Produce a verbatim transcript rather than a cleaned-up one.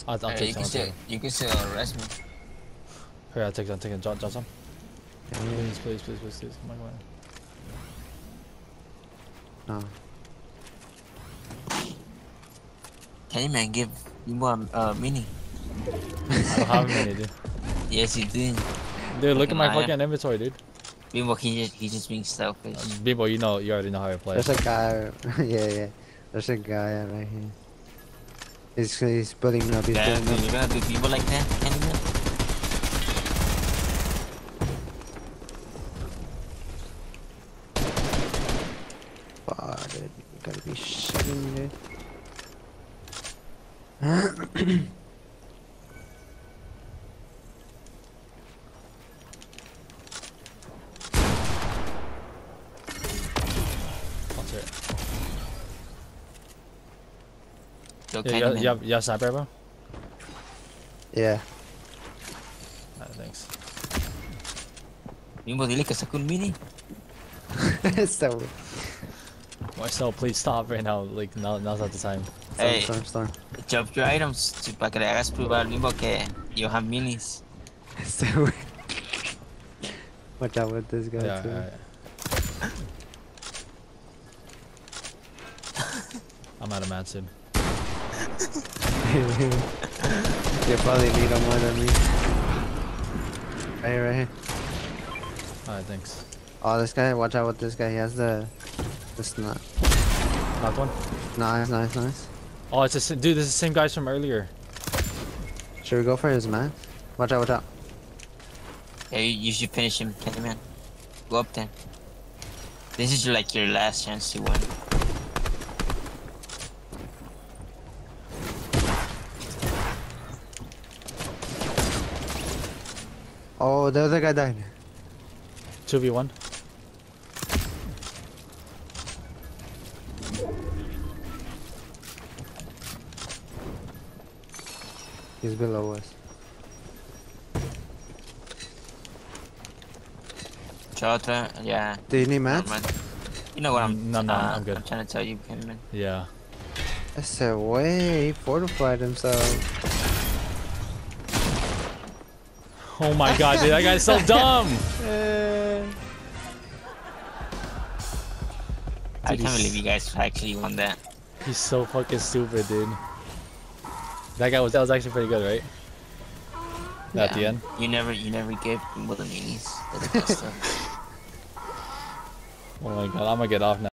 I'll, I'll Uh, take you some. can still, you can still arrest me. Here, I'll take some. Take some. Drop, drop some. Yeah. Please, please, please, please, please. Come on, come on. No. Can you man give you more uh mini? I don't have many, dude. Yes, you do. Dude, look at my Liar. fucking inventory, dude. Bimbo, he just he just being selfish. Uh, Bimbo, you know, you already know how I play. There's a guy. Yeah, yeah. There's a guy right here. He's he's building up. He's Damn, building dude, you're gonna do Bimbo like that, anymore? up. Fuck, dude. You gotta be shitting me, dude. That's it. Yo, Yeah, you, have, you, have, you have sniper, bro? Yeah. Alright, thanks. Bimbo, dile que saque un mini. So. Marcel, please stop right now. Like, now, now's not the time. Storm, Hey, storm, storm. drop your items to, para que le hagas probar al Bimbo que you have minis. So. Watch out with this guy Yeah, too. alright. I'm out of mats, dude. You probably need him more than me. Right here, right here. Alright, thanks. Oh, this guy, watch out with this guy. He has the. This not. Knocked one? Nice, nice, nice. Oh, it's a s- dude. This is the same guys from earlier. Should we go for his man? Watch out, watch out. Hey, you should finish him, Candyman. Go up there. This is like your last chance to win. Oh, the other guy died. two v one. He's below us. Chota, yeah. Do you need mats? Man. You know what I'm. No, no, uh, I'm good. I'm trying to tell you, Candyman. Yeah. I said, wait, he fortified himself. Oh my god, dude. That guy's so dumb. I Dude, can't he's- believe you guys actually won that. He's so fucking stupid, dude. That guy was that was actually pretty good, right? At the Yeah. end. You never, you never gave Bimbo the minis. That's messed up. Oh my god, I'm gonna get off now.